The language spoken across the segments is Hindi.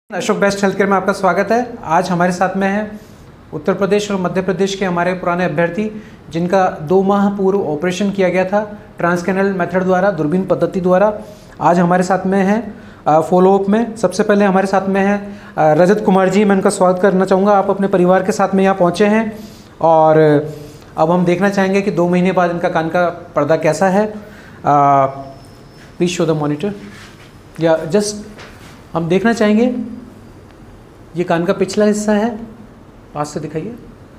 अशोक बेस्ट हेल्थ केयर में आपका स्वागत है। आज हमारे साथ में है उत्तर प्रदेश और मध्य प्रदेश के हमारे पुराने अभ्यर्थी जिनका 2 माह पूर्व ऑपरेशन किया गया था ट्रांसकैनल मेथड द्वारा, दूरबीन पद्धति द्वारा। आज हमारे साथ में है फॉलोअप में। सबसे पहले हमारे साथ में है रजत कुमार जी। मैं उनका स्वागत करना चाहूँगा। आप अपने परिवार के साथ में यहाँ पहुँचे हैं और अब हम देखना चाहेंगे कि 2 महीने बाद इनका कान का पर्दा कैसा है। प्लीज़ शो द मॉनिटर या जस्ट हम देखना चाहेंगे। ये कान का पिछला हिस्सा है, पास से दिखाइए।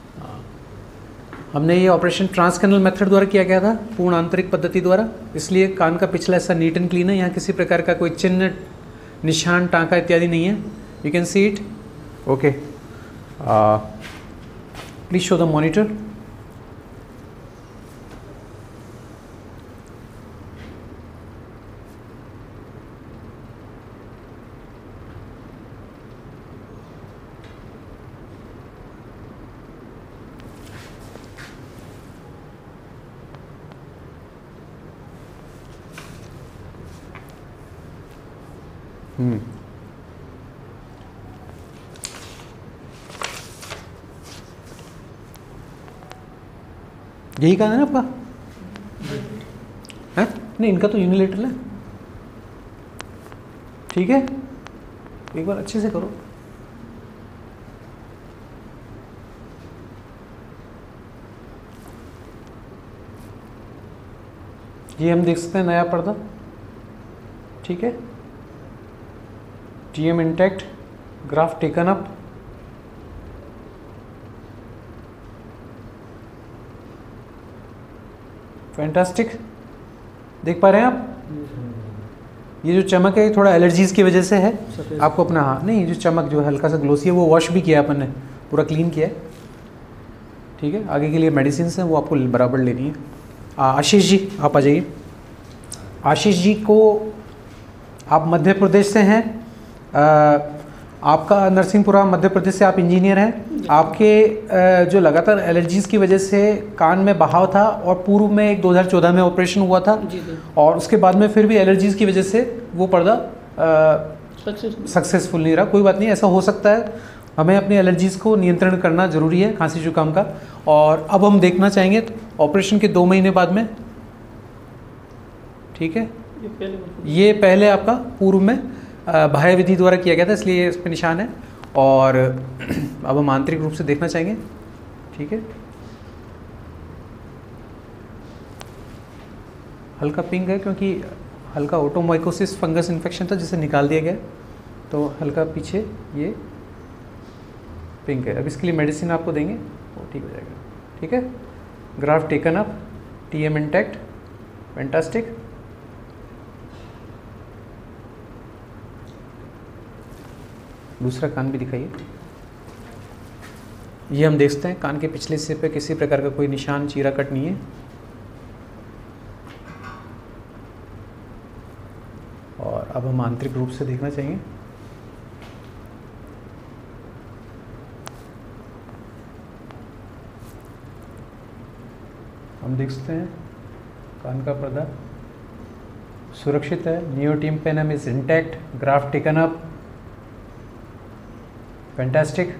हमने ये ऑपरेशन ट्रांसकैनल मेथड द्वारा किया गया था, पूर्ण आंतरिक पद्धति द्वारा, इसलिए कान का पिछला हिस्सा नीट एंड क्लीन है। यहाँ किसी प्रकार का कोई चिन्ह, निशान, टाँका इत्यादि नहीं है। You can see it. Okay, please show the monitor. यही कान है ना आपका? है नहीं, इनका तो यूनिलेटरल है। ठीक है, एक बार अच्छे से करो। ये हम देख सकते हैं नया पर्दा। ठीक है, TM intact, graft taken up. Fantastic, देख पा रहे हैं आप? ये जो चमक है थोड़ा एलर्जीज की वजह से है। आपको अपना हाँ नहीं, जो चमक जो हल्का सा ग्लोसी है वो वॉश भी किया अपन ने, पूरा क्लीन किया है। ठीक है, आगे के लिए मेडिसिन हैं वो आपको बराबर लेनी है। आशीष जी आप आ जाइए। आशीष जी को आप मध्य प्रदेश से हैं। आपका नरसिंहपुरा मध्य प्रदेश से आप इंजीनियर हैं। आपके जो लगातार एलर्जीज की वजह से कान में बहाव था और पूर्व में एक 2014 में ऑपरेशन हुआ था और उसके बाद में फिर भी एलर्जीज की वजह से वो पर्दा सक्सेसफुल नहीं रहा। कोई बात नहीं, ऐसा हो सकता है। हमें अपनी एलर्जीज को नियंत्रण करना जरूरी है, खांसी जुकाम का। और अब हम देखना चाहेंगे ऑपरेशन के 2 महीने बाद में। ठीक है, ये पहले आपका पूर्व में बाह्य विधि द्वारा किया गया था, इसलिए इस पर निशान है। और अब हम आंतरिक रूप से देखना चाहेंगे। ठीक है, हल्का पिंक है क्योंकि हल्का ओटोमाइकोसिस फंगस इन्फेक्शन था जिसे निकाल दिया गया, तो हल्का पीछे ये पिंक है। अब इसके लिए मेडिसिन आपको देंगे, वो ठीक हो जाएगा। ठीक है, graft taken up, TM intact, fantastic. दूसरा कान भी दिखाइए। ये हम देख सकते हैं कान के पिछले हिस्से पे किसी प्रकार का कोई निशान, चीरा कट नहीं है। और अब हम आंतरिक रूप से देखना चाहिए। हम देख सकते हैं कान का पर्दा सुरक्षित है। Neotympanum is intact, graft taken up, fantastic.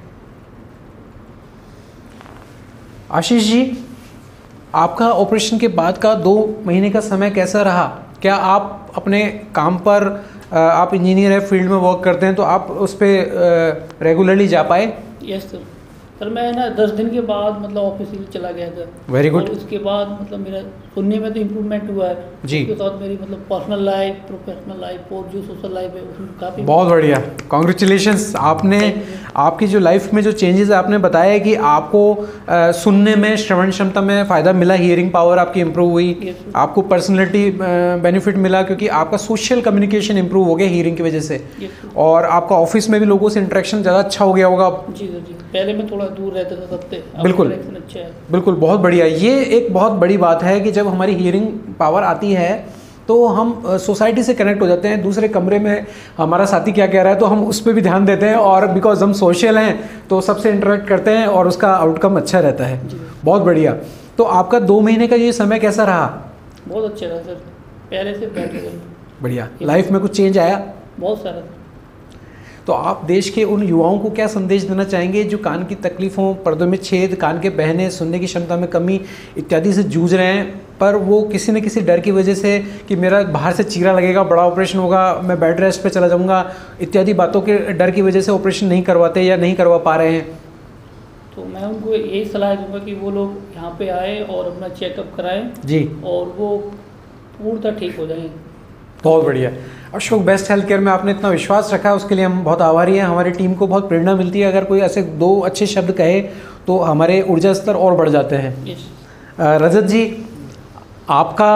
Ashish ji, आपका ऑपरेशन के बाद का 2 महीने का समय कैसा रहा? क्या आप अपने काम पर, आप इंजीनियर है, फील्ड में वर्क करते हैं, तो आप उस पर रेगुलरली जा पाए? यस सर, मैं ना 10 दिन के बाद मतलब ऑफिस चला गया था। Very good. उसके बाद मतलब मेरा सुनने में तो इम्प्रूवमेंट हुआ है जी। उसके साथ मेरी मतलब पर्सनल लाइफ, प्रोफेशनल लाइफ और जो सोशल लाइफ है उसमें काफ़ी बहुत बढ़िया, कॉन्ग्रेचुलेशंस। आपने आपकी जो लाइफ में जो चेंजेस आपने बताया है कि आपको सुनने में, श्रवण क्षमता में फ़ायदा मिला, हियरिंग पावर आपकी इम्प्रूव हुई, आपको पर्सनैलिटी बेनिफिट मिला क्योंकि आपका सोशल कम्युनिकेशन इम्प्रूव हो गया हियरिंग की वजह से, और आपका ऑफिस में भी लोगों से इंटरेक्शन ज़्यादा अच्छा हो गया होगा। जी सर जी, पहले मैं थोड़ा दूर रहता था सबसे। बिल्कुल अच्छा है, बिल्कुल, बहुत बढ़िया। ये एक बहुत बड़ी बात है कि जब हमारी हियरिंग पावर आती है तो हम सोसाइटी से कनेक्ट हो जाते हैं। दूसरे कमरे में हमारा साथी क्या कह रहा है तो हम उस पर भी ध्यान देते हैं, और बिकॉज हम सोशल हैं तो सबसे इंटरेक्ट करते हैं और उसका आउटकम अच्छा रहता है। बहुत बढ़िया। तो आपका 2 महीने का ये समय कैसा रहा? बहुत अच्छा रहा सर, पहले से बेटर। बढ़िया। लाइफ में कुछ चेंज आया? बहुत सारा। तो आप देश के उन युवाओं को क्या संदेश देना चाहेंगे जो कान की तकलीफ़ों, पर्दों में छेद, कान के बहने, सुनने की क्षमता में कमी इत्यादि से जूझ रहे हैं, पर वो किसी न किसी डर की वजह से कि मेरा बाहर से चीरा लगेगा, बड़ा ऑपरेशन होगा, मैं बेड रेस्ट पे चला जाऊँगा, इत्यादि बातों के डर की वजह से ऑपरेशन नहीं करवाते या नहीं करवा पा रहे हैं? तो मैं उनको यही सलाह दूंगा कि वो लोग यहाँ पे आए और अपना चेकअप कराएं जी, और वो पूर्णतः ठीक हो जाएंगे। बहुत बढ़िया। अशोक बेस्ट हेल्थ केयर में आपने इतना विश्वास रखा है, उसके लिए हम बहुत आभारी हैं। हमारी टीम को बहुत प्रेरणा मिलती है, अगर कोई ऐसे 2 अच्छे शब्द कहे तो हमारे ऊर्जा स्तर और बढ़ जाते हैं। रजत जी, आपका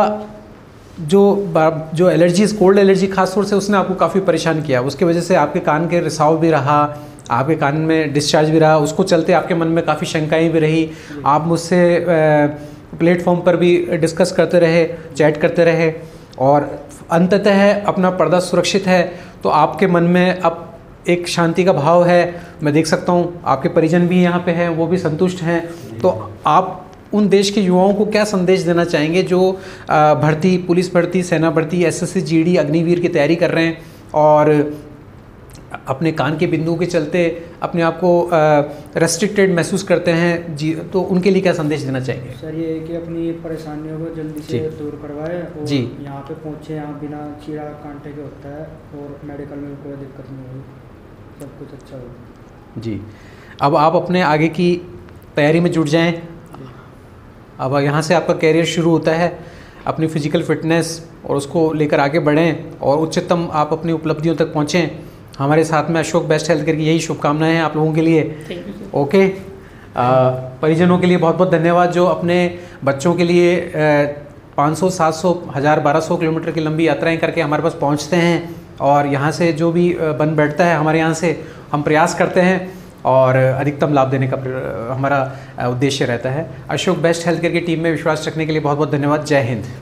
जो एलर्जीज, कोल्ड एलर्जी खास तौर से उसने आपको काफ़ी परेशान किया, उसकी वजह से आपके कान के रिसाव भी रहा, आपके कान में डिस्चार्ज भी रहा, उसको चलते आपके मन में काफ़ी शंकाएं भी रही, आप मुझसे प्लेटफॉर्म पर भी डिस्कस करते रहे, चैट करते रहे, और अंततः अपना पर्दा सुरक्षित है तो आपके मन में अब एक शांति का भाव है। मैं देख सकता हूँ आपके परिजन भी यहाँ पे हैं, वो भी संतुष्ट हैं। तो आप उन देश के युवाओं को क्या संदेश देना चाहेंगे जो भर्ती, पुलिस भर्ती, सेना भर्ती, एसएससी, जीडी, अग्निवीर की तैयारी कर रहे हैं और अपने कान के बिंदु के चलते अपने आप को रेस्ट्रिक्टेड महसूस करते हैं जी, तो उनके लिए क्या संदेश देना चाहेंगे? सर ये है कि अपनी परेशानियों को जल्दी से दूर करवाए और जी, यहाँ पे पहुँचे, यहाँ बिना चीरा कांटे के होता है और मेडिकल में कोई दिक्कत नहीं होगी, सब कुछ अच्छा होगा जी। अब आप अपने आगे की तैयारी में जुट जाएं। अब यहाँ से आपका कैरियर शुरू होता है, अपनी फिजिकल फिटनेस और उसको लेकर आगे बढ़ें और उच्चतम आप अपनी उपलब्धियों तक पहुँचें। हमारे साथ में अशोक बेस्ट हेल्थ केयर की यही शुभकामनाएं हैं आप लोगों के लिए। ओके, परिजनों के लिए बहुत बहुत धन्यवाद जो अपने बच्चों के लिए 500, 700, 1000, 1200 किलोमीटर की लंबी यात्राएं करके हमारे पास पहुंचते हैं, और यहाँ से जो भी बन बैठता है हमारे यहाँ से हम प्रयास करते हैं और अधिकतम लाभ देने का हमारा उद्देश्य रहता है। अशोक बेस्ट हेल्थ केयर की टीम में विश्वास रखने के लिए बहुत बहुत धन्यवाद। जय हिंद।